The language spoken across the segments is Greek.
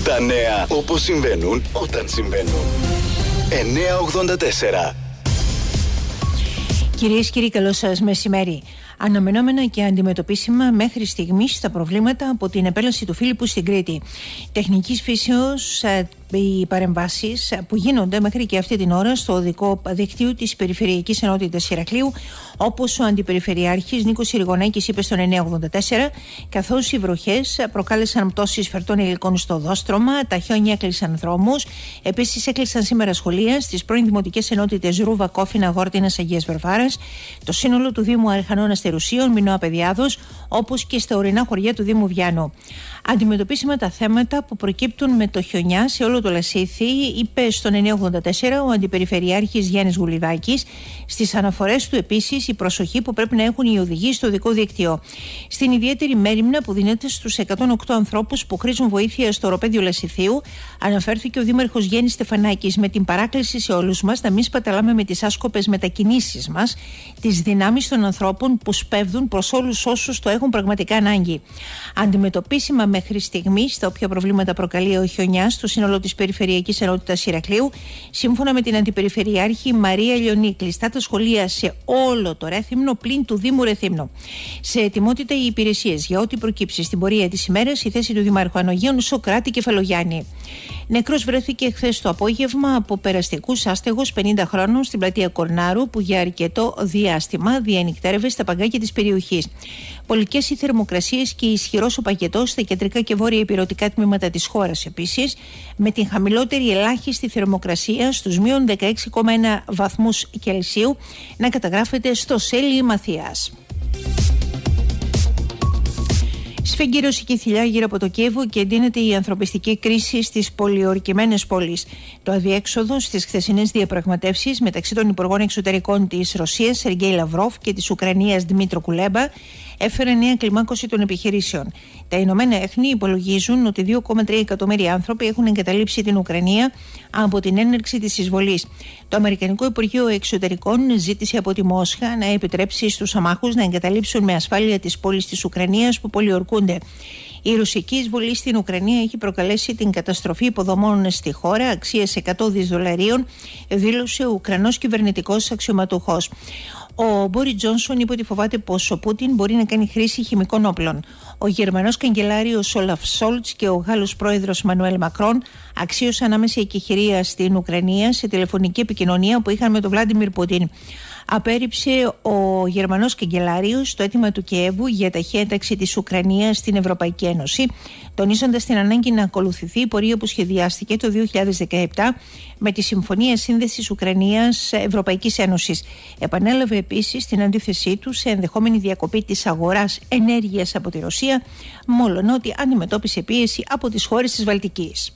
Τα νέα όπως συμβαίνουν όταν συμβαίνουν. 984. Κυρίες και κύριοι, καλό σας μεσημέρι. Αναμενόμενα και αντιμετωπίσιμα μέχρι στιγμής τα προβλήματα από την επέλαση του Φίλιππου στην Κρήτη. Τεχνικής φύσεως οι παρεμβάσεις που γίνονται μέχρι και αυτή την ώρα στο οδικό δίκτυο της Περιφερειακής Ενότητας Ηρακλείου, όπως ο Αντιπεριφερειάρχης Νίκος Ηριγονάκης είπε στον 984, καθώς οι βροχές προκάλεσαν πτώσεις φερτών υλικών στο δόστρωμα, τα χιόνια έκλεισαν δρόμους. Επίσης, έκλεισαν σήμερα σχολεία στις πρώην δημοτικές ενότητες Ρούβα, Κόφινα, Γόρτινας, Αγίας Βαρβάρας, το σύνολο του Δήμου Αρχανών Αστερουσίων, Μινώα Παιδιάδος, όπως και στα ορεινά χωριά του Δήμου Βιάνου. Αντιμετωπίσιμα τα θέματα που προκύπτουν με το χιονιά σε όλο το Λασίθι, είπε στον 984 ο Αντιπεριφερειάρχης Γιάννης Γουλιδάκης. Στις αναφορές του επίσης η προσοχή που πρέπει να έχουν οι οδηγοί στο οδικό δίκτυο. Στην ιδιαίτερη μέριμνα που δίνεται στους 108 ανθρώπους που χρήζουν βοήθεια στο οροπέδιο Λασιθίου, αναφέρθηκε ο Δήμαρχος Γέννης Στεφανάκης με την παράκληση σε όλους μας να μην σπαταλάμε με τις άσκοπες μετακινήσεις μας τις δυνάμεις των ανθρώπων που σπέβδουν προς όλους όσους το έχουν πραγματικά ανάγκη. Αντιμετωπίσιμα μέχρι στιγμής τα όποια προβλήματα προκαλεί ο χιονιάς στο σύνολο της Περιφερειακής Ενότητας Ηρακλείου, σύμφωνα με την Αντιπεριφερειάρχη Μαρία Λιονή, κλειστά τα σχολεία σε όλο το Ρέθυμνο πλην του Δήμου Ρεθύμνου. Σε ετοιμότητα οι υπηρεσίες για ό,τι προκύψει στην πορεία της ημέρας, η θέση του Δημάρχου Ανογείων Σοκράτη Κεφαλογιάννη. Νεκρός βρέθηκε χθες το απόγευμα από περαστικούς άστεγος 50 χρόνων στην πλατεία Κορνάρου, που για αρκετό διάστημα διανυκτέρευε στα παγκάκια της περιοχής. Πολικές οι θερμοκρασίες και ισχυρός ο παγετός στα κεντρικά και βόρεια ηπειρωτικά τμήματα της χώρας επίσης, με την χαμηλότερη ελάχιστη θερμοκρασία στους μείον 16,1 βαθμούς Κελσίου να καταγράφεται στο Σέλι Μαθίας. Σφίγγει η ρωσική θηλιά γύρω από το Κίεβο και εντείνεται η ανθρωπιστική κρίση στις πολιορκημένες πόλεις. Το αδιέξοδο στις χθεσινές διαπραγματεύσεις μεταξύ των υπουργών εξωτερικών της Ρωσίας Σεργέη Λαυρόφ και της Ουκρανίας Δημήτρο Κουλέμπα έφερε νέα κλιμάκωση των επιχειρήσεων. Τα Ηνωμένα Έθνη υπολογίζουν ότι 2,3 εκατομμύρια άνθρωποι έχουν εγκαταλείψει την Ουκρανία από την έναρξη της εισβολής. Το Αμερικανικό Υπουργείο Εξωτερικών ζήτησε από τη Μόσχα να επιτρέψει στους αμάχους να εγκαταλείψουν με ασφάλεια τις πόλεις της Ουκρανίας που πολιορκούνται. Η ρωσική εισβολή στην Ουκρανία έχει προκαλέσει την καταστροφή υποδομών στη χώρα αξίας $100 δισεκατομμυρίων, δήλωσε ο Ουκρανός κυβερνητικός αξιωματούχος. Ο Μπόρις Τζόνσον είπε ότι φοβάται πως ο Πούτιν μπορεί να κάνει χρήση χημικών όπλων. Ο Γερμανός καγκελάριος Όλαφ Σόλτς και ο Γάλλος πρόεδρος Μανουέλ Μακρόν αξίωσαν άμεση εκεχηρία στην Ουκρανία σε τηλεφωνική επικοινωνία που είχαν με τον Βλάντιμιρ Πούτιν. Απέρριψε ο Γερμανός καγκελάριος το αίτημα του Κιέβου για ταχεία ένταξη της Ουκρανίας στην Ευρωπαϊκή Ένωση, τονίζοντας την ανάγκη να ακολουθηθεί η πορεία που σχεδιάστηκε το 2017 με τη Συμφωνία Σύνδεσης Ουκρανίας-Ευρωπαϊκής Ένωσης. Επανέλαβε επίσης την αντίθεσή του σε ενδεχόμενη διακοπή της αγοράς ενέργειας από τη Ρωσία, μόλον ότι αντιμετώπισε πίεση από τις χώρες της Βαλτικής.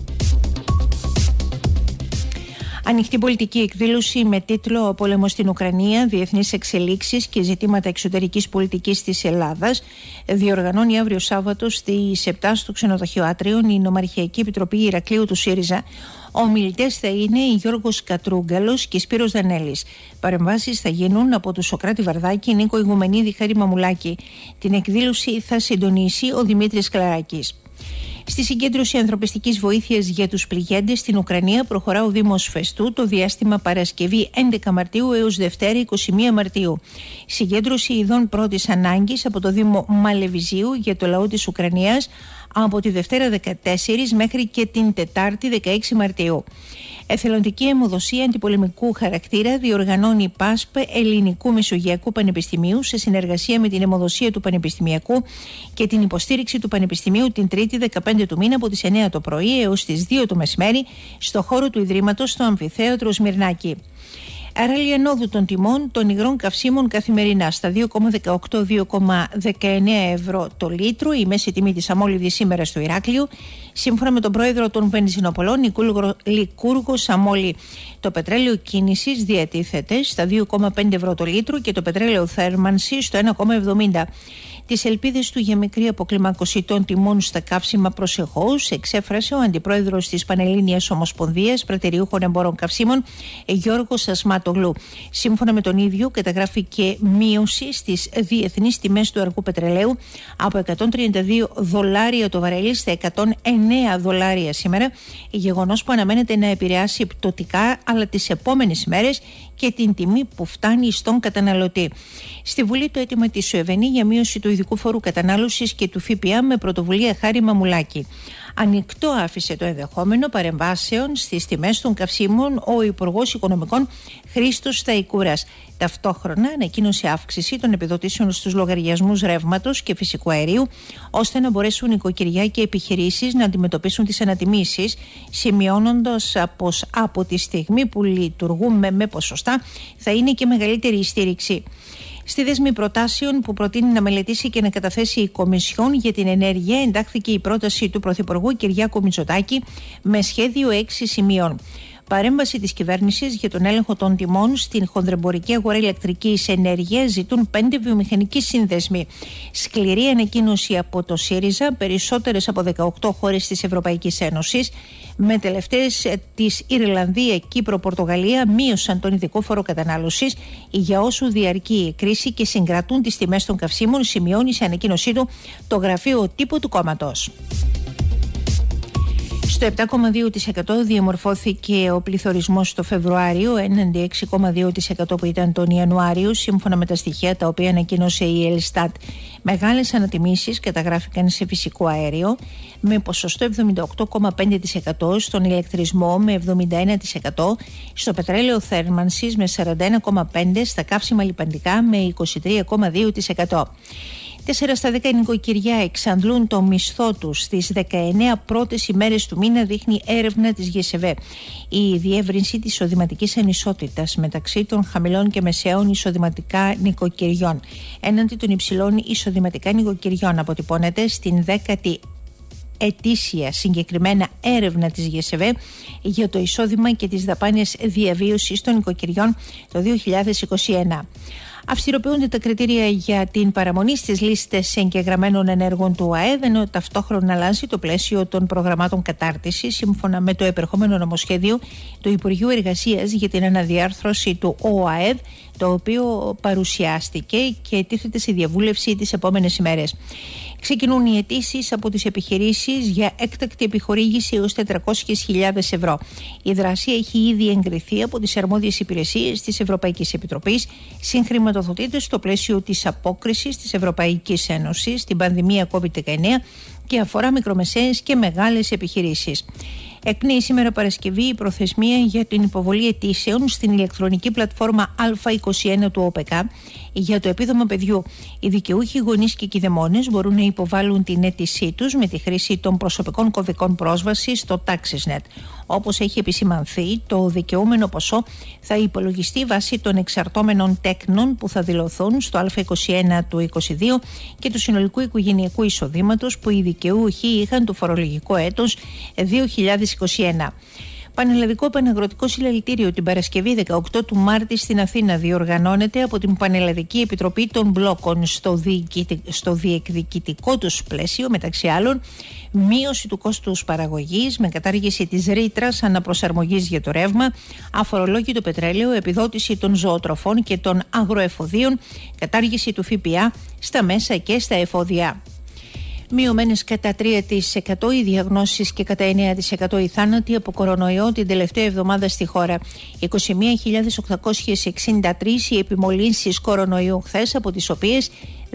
Ανοιχτή πολιτική εκδήλωση με τίτλο «Ο πόλεμος στην Ουκρανία, διεθνείς εξελίξεις και ζητήματα εξωτερικής πολιτικής της Ελλάδας» διοργανώνει αύριο Σάββατο στις 7 στο ξενοδοχείο Άτριον η Νομαρχιακή Επιτροπή Ηρακλείου του ΣΥΡΙΖΑ. Ομιλητές θα είναι η Γιώργος Κατρούγκαλος και Σπύρος Δανέλης. Παρεμβάσεις θα γίνουν από του Σοκράτη Βαρδάκη, Νίκο Ηγουμενίδη, Χάρη Μαμουλάκη. Την εκδήλωση θα συντονίσει ο Δημήτρης Κλαράκης. Στη συγκέντρωση ανθρωπιστικής βοήθειας για τους πληγέντες στην Ουκρανία προχωρά ο Δήμος Φεστού το διάστημα Παρασκευή 11 Μαρτίου έως Δευτέρα 21 Μαρτίου. Συγκέντρωση ειδών πρώτης ανάγκης από το Δήμο Μαλεβιζίου για το λαό της Ουκρανίας από τη Δευτέρα 14 μέχρι και την Τετάρτη 16 Μαρτίου. Εθελοντική αιμοδοσία αντιπολεμικού χαρακτήρα διοργανώνει η ΠΑΣΠ Ελληνικού Μεσογειακού Πανεπιστημίου σε συνεργασία με την αιμοδοσία του Πανεπιστημιακού και την υποστήριξη του Πανεπιστημίου την Τρίτη 15 του μήνα από τις 9 το πρωί έως τις 2 το μεσημέρι στο χώρο του Ιδρύματος στο Αμφιθέατρο Σμυρνάκη. Αράλη ανόδου των τιμών των υγρών καυσίμων καθημερινά στα 2,18-2,19 ευρώ το λίτρο, η μέση τιμή της αμόλυβδης σήμερα στο Ηράκλειο, σύμφωνα με τον πρόεδρο των βενζινοπολών Λικούργο Σαμόλη. Το πετρέλαιο κίνησης διατίθεται στα 2,5 ευρώ το λίτρο και το πετρέλαιο θέρμανσης στο 1,70. Τις ελπίδες του για μικρή αποκλιμάκωση των τιμών στα καύσιμα προσεχώς εξέφρασε ο Αντιπρόεδρος της Πανελλήνιας Ομοσπονδίας Πρατηριούχων Εμπόρων Καυσίμων, Γιώργος Ασμάτογλου. Σύμφωνα με τον ίδιο, καταγράφηκε μείωση στις διεθνείς τιμές του αργού πετρελαίου από $132 το βαρέλι στα $109 σήμερα, γεγονός που αναμένεται να επηρεάσει πτωτικά αλλά τις επόμενες ημέρες και την τιμή που φτάνει στον καταναλωτή. Στη Βουλή το αίτημα της ΣΟΕΒΕΝΗ για μείωση του ειδικού φόρου κατανάλωσης και του ΦΠΑ με πρωτοβουλία Χάρη Μαμουλάκη. Ανοιχτό άφησε το ενδεχόμενο παρεμβάσεων στις τιμές των καυσίμων ο Υπουργός Οικονομικών Χρήστος Σταϊκούρας. Ταυτόχρονα ανακοίνωσε αύξηση των επιδοτήσεων στους λογαριασμούς ρεύματος και φυσικού αερίου, ώστε να μπορέσουν οικοκυριά και επιχειρήσεις να αντιμετωπίσουν τις ανατιμήσεις, σημειώνοντας πως από τη στιγμή που λειτουργούμε με ποσοστά θα είναι και μεγαλύτερη η στήριξη. Στη δέσμη προτάσεων που προτείνει να μελετήσει και να καταθέσει η Κομισιόν για την Ενέργεια, εντάχθηκε η πρόταση του Πρωθυπουργού Κυριάκου Μητσοτάκη με σχέδιο 6 σημείων. Παρέμβαση της κυβέρνησης για τον έλεγχο των τιμών στην χονδρεμπορική αγορά ηλεκτρικής ενέργειας ζητούν 5 βιομηχανικοί σύνδεσμοι. Σκληρή ανακοίνωση από το ΣΥΡΙΖΑ, περισσότερες από 18 χώρες της Ευρωπαϊκής Ένωσης, με τελευταίες της Ιρλανδία, Κύπρο, Πορτογαλία, μείωσαν τον ειδικό φόρο κατανάλωσης για όσο διαρκεί η κρίση και συγκρατούν τις τιμές των καυσίμων, σημειώνει σε ανακοίνωσή του το γραφείο τύπου του κόμματος. Στο 7,2% διαμορφώθηκε ο πληθωρισμός το Φεβρουάριο, έναντι 6,2% που ήταν τον Ιανουάριο, σύμφωνα με τα στοιχεία τα οποία ανακοίνωσε η Ελστάτ. Μεγάλες ανατιμήσεις καταγράφηκαν σε φυσικό αέριο, με ποσοστό 78,5%, στον ηλεκτρισμό με 71%, στο πετρέλαιο θέρμανσης με 41,5%, στα καύσιμα λιπαντικά με 23,2%. 4 στα 10 νοικοκυριά εξαντλούν το μισθό τους στις 19 πρώτες ημέρες του μήνα, δείχνει έρευνα της ΓΕΣΕΒΕ. Η διεύρυνση της εισοδηματικής ανισότητας μεταξύ των χαμηλών και μεσαίων εισοδηματικά νοικοκυριών έναντι των υψηλών εισοδηματικά νοικοκυριών αποτυπώνεται στην 10η ετήσια συγκεκριμένα έρευνα της ΓΕΣΕΒΕ για το εισόδημα και τις δαπάνες διαβίωσης των νοικοκυριών το 2021. Αυστηροποιούνται τα κριτήρια για την παραμονή στις λίστες εγγεγραμμένων ενέργων του ΟΑΕΔ, ενώ ταυτόχρονα αλλάζει το πλαίσιο των προγραμμάτων κατάρτισης σύμφωνα με το επερχόμενο νομοσχέδιο του Υπουργείου Εργασίας για την αναδιάρθρωση του ΟΑΕΔ, το οποίο παρουσιάστηκε και τίθεται σε διαβούλευση τις επόμενες ημέρες. Ξεκινούν οι αιτήσεις από τις επιχειρήσεις για έκτακτη επιχορήγηση έως 400.000 ευρώ. Η δράση έχει ήδη εγκριθεί από τις αρμόδιες υπηρεσίες της Ευρωπαϊκής Επιτροπής, συγχρηματοδοτείται στο πλαίσιο της απόκρισης της Ευρωπαϊκής Ένωσης στην πανδημία COVID-19 και αφορά μικρομεσαίες και μεγάλες επιχειρήσεις. Εκπνέει σήμερα Παρασκευή η προθεσμία για την υποβολή αιτήσεων στην ηλεκτρονική πλατφόρμα Α21 του ΟΠΕΚΑ για το επίδομα παιδιού. Οι δικαιούχοι γονείς και κηδεμόνες μπορούν να υποβάλουν την αίτησή τους με τη χρήση των προσωπικών κωδικών πρόσβασης στο TaxisNet. Όπως έχει επισημανθεί, το δικαιούμενο ποσό θα υπολογιστεί βάσει των εξαρτώμενων τέκνων που θα δηλωθούν στο Α21 του 2022 και του συνολικού οικογενειακού εισοδήματος που οι δικαιούχοι είχαν το φορολογικό έτος 2021. Πανελλαδικό Παναγροτικό Συλλαλητήριο την Παρασκευή 18 του Μάρτη στην Αθήνα διοργανώνεται από την Πανελλαδική Επιτροπή των Μπλόκων στο διεκδικητικό τους πλαίσιο, μεταξύ άλλων, μείωση του κόστους παραγωγής με κατάργηση της ρήτρας αναπροσαρμογής για το ρεύμα, αφορολόγητο πετρέλαιο, επιδότηση των ζωοτροφών και των αγροεφοδίων, κατάργηση του ΦΠΑ στα μέσα και στα εφόδια. Μειωμένες κατά 3% οι διαγνώσεις και κατά 9% οι θάνατοι από κορονοϊό την τελευταία εβδομάδα στη χώρα. 21.863 οι επιμολύνσεις κορονοϊού χθες, από τις οποίες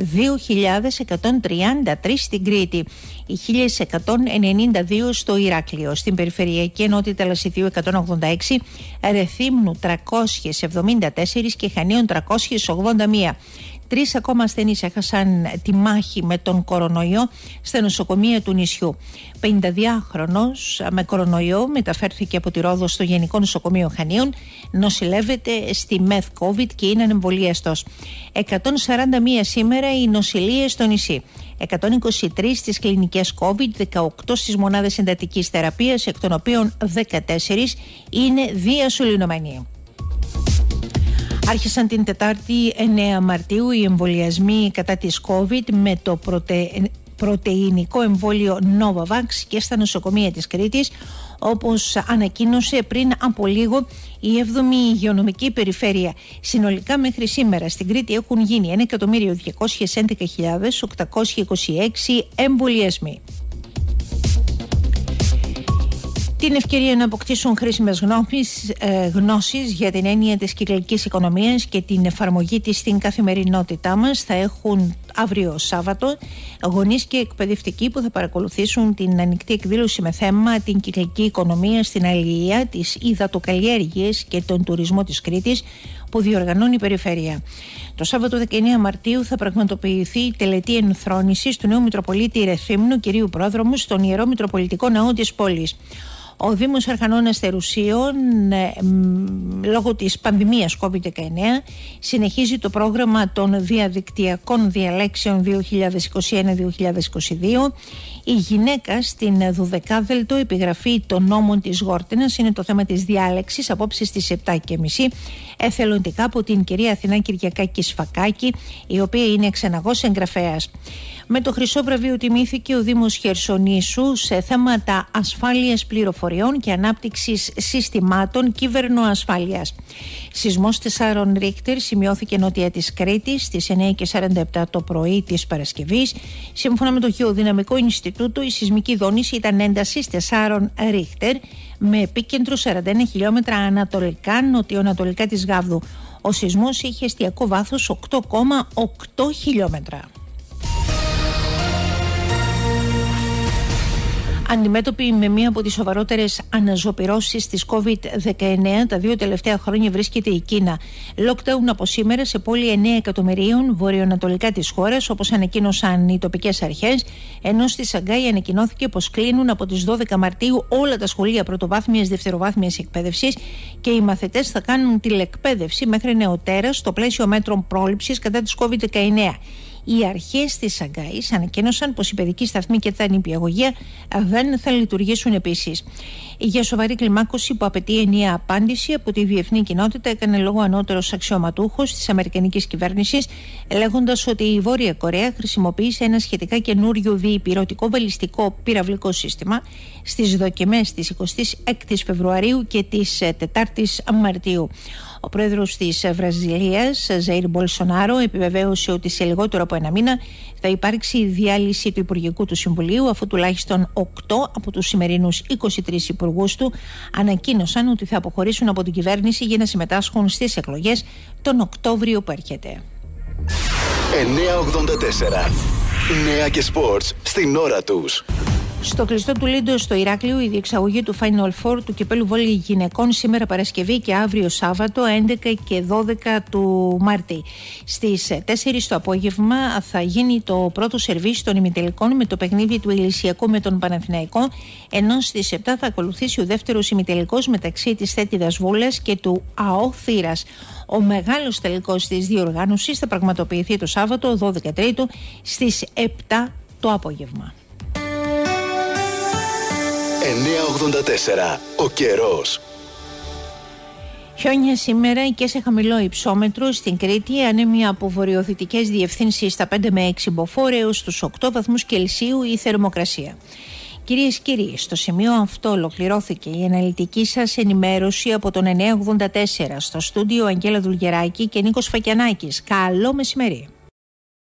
2.133 στην Κρήτη, οι 1.192 στο Ηράκλειο. Στην Περιφερειακή Ενότητα Λασιθίου 186, Ρεθύμνου 374 και Χανίων 381. 3 ακόμα ασθενείς έχασαν τη μάχη με τον κορονοϊό στα νοσοκομεία του νησιού. 52χρονος με κορονοϊό μεταφέρθηκε από τη Ρόδο στο Γενικό Νοσοκομείο Χανίων, νοσηλεύεται στη ΜΕΘ COVID και είναι ανεμβολίαστος. 141 σήμερα οι νοσηλείες στο νησί. 123 στις κλινικές COVID, 18 στις μονάδες εντατικής θεραπείας, εκ των οποίων 14 είναι διασωληνωμένοι. Άρχισαν την Τετάρτη 9 Μαρτίου οι εμβολιασμοί κατά της COVID με το πρωτεϊνικό εμβόλιο Novavax και στα νοσοκομεία της Κρήτης, όπως ανακοίνωσε πριν από λίγο η 7η Υγειονομική Περιφέρεια. Συνολικά μέχρι σήμερα στην Κρήτη έχουν γίνει 1.211.826 εμβολιασμοί. Την ευκαιρία να αποκτήσουν χρήσιμες γνώσεις για την έννοια της κυκλικής οικονομίας και την εφαρμογή της στην καθημερινότητά μας θα έχουν αύριο Σάββατο γονείς και εκπαιδευτικοί που θα παρακολουθήσουν την ανοιχτή εκδήλωση με θέμα την κυκλική οικονομία στην αλληλεία, τις υδατοκαλλιέργειες και τον τουρισμό της Κρήτης που διοργανώνει η Περιφέρεια. Το Σάββατο 19 Μαρτίου θα πραγματοποιηθεί η τελετή ενθρόνησης του νέου Μητροπολίτη Ρεθύμνου κ. Πρόδρομου στον Ιερό Μητροπολιτικό Ναό της πόλης. Ο Δήμος Αρχανών Αστερουσίων, λόγω της πανδημίας COVID-19, συνεχίζει το πρόγραμμα των διαδικτυακών διαλέξεων 2021-2022. Η γυναίκα στην 12η επιγραφή των νόμων της Γόρτενας είναι το θέμα της διάλεξης απόψε στις 7:30 εθελοντικά από την κυρία Αθηνά Κυριακάκη Σφακάκη, η οποία είναι ξεναγός εγγραφέας. Με το χρυσό βραβείο τιμήθηκε ο Δήμος Χερσονήσου σε θέματα ασφάλειας πληροφοριών και ανάπτυξης συστημάτων κυβερνοασφάλειας. Σεισμός 4 Ρίχτερ σημειώθηκε νότια της Κρήτης στις 9:47 το πρωί της Παρασκευής. Σύμφωνα με το Γεωδυναμικό Ινστιτούτο, η σεισμική δόνηση ήταν έντασης 4 Ρίχτερ με επίκεντρο 41 χιλιόμετρα ανατολικά-νοτιοανατολικά της Γάβδου. Ο σεισμός είχε εστιακό βάθος 8,8 χιλιόμετρα. Αντιμέτωπη με μία από τις σοβαρότερες αναζωπυρώσεις της COVID-19 τα 2 τελευταία χρόνια βρίσκεται η Κίνα. Lockdown από σήμερα σε πόλη 9 εκατομμυρίων βορειοανατολικά της χώρας, όπως ανακοίνωσαν οι τοπικές αρχές, ενώ στη Σαγκάη ανακοινώθηκε πως κλείνουν από τις 12 Μαρτίου όλα τα σχολεία πρωτοβάθμιας δευτεροβάθμιας εκπαίδευσης και οι μαθητές θα κάνουν τηλεκπαίδευση μέχρι νεοτέρας στο πλαίσιο μέτρων πρόληψης κατά της COVID-19. Οι αρχές της Σαγκάης ανακοίνωσαν πως οι παιδικοί σταθμοί και τα νηπιαγωγεία δεν θα λειτουργήσουν επίσης. Για σοβαρή κλιμάκωση που απαιτεί ενιαία απάντηση από τη διεθνή κοινότητα έκανε λόγο ανώτερος αξιωματούχος της αμερικανικής κυβέρνησης, λέγοντας ότι η Βόρεια Κορέα χρησιμοποίησε ένα σχετικά καινούριο διυπηρωτικό βαλιστικό πυραυλικό σύστημα στις δοκιμές της 26ης Φεβρουαρίου και της 4ης Μαρτίου. Ο πρόεδρος της Βραζιλίας, Ζαΐρ Μπολσονάρο, επιβεβαίωσε ότι σε λιγότερο από ένα μήνα θα υπάρξει η διάλυση του Υπουργικού του Συμβουλίου, αφού τουλάχιστον 8 από τους σημερινούς 23 υπουργούς του ανακοίνωσαν ότι θα αποχωρήσουν από την κυβέρνηση για να συμμετάσχουν στις εκλογές τον Οκτώβριο που έρχεται. 984. Νέα και σπορτς στην ώρα τους. Στο κλειστό του Λίντο στο Ηράκλειο, η διεξαγωγή του Final Four του κυπέλου βόλεϊ γυναικών σήμερα Παρασκευή και αύριο Σάββατο 11 και 12 του Μάρτη. Στις 4 το απόγευμα θα γίνει το πρώτο σερβίς των ημιτελικών με το παιχνίδι του Ηλυσιακού με τον Παναθηναϊκό, ενώ στις 7 θα ακολουθήσει ο δεύτερος ημιτελικός μεταξύ της Θέτιδας Βούλας και του ΑΟ Θήρας. Ο μεγάλος τελικός της διοργάνωσης θα πραγματοποιηθεί το Σάββατο 12 Τρίτου στις 7 το απόγευμα. 984. Ο καιρός. Χιόνια σήμερα και σε χαμηλό υψόμετρο στην Κρήτη, ανέμια από βορειοδυτικές διευθύνσεις στα 5 με 6 μποφόρ έως τους 8 βαθμούς Κελσίου η θερμοκρασία. Κυρίες και κύριοι, στο σημείο αυτό ολοκληρώθηκε η αναλυτική σας ενημέρωση από τον 984 στο στούντιο Αγγέλα Δουλγεράκη και Νίκος Φακιανάκης. Καλό μεσημέρι.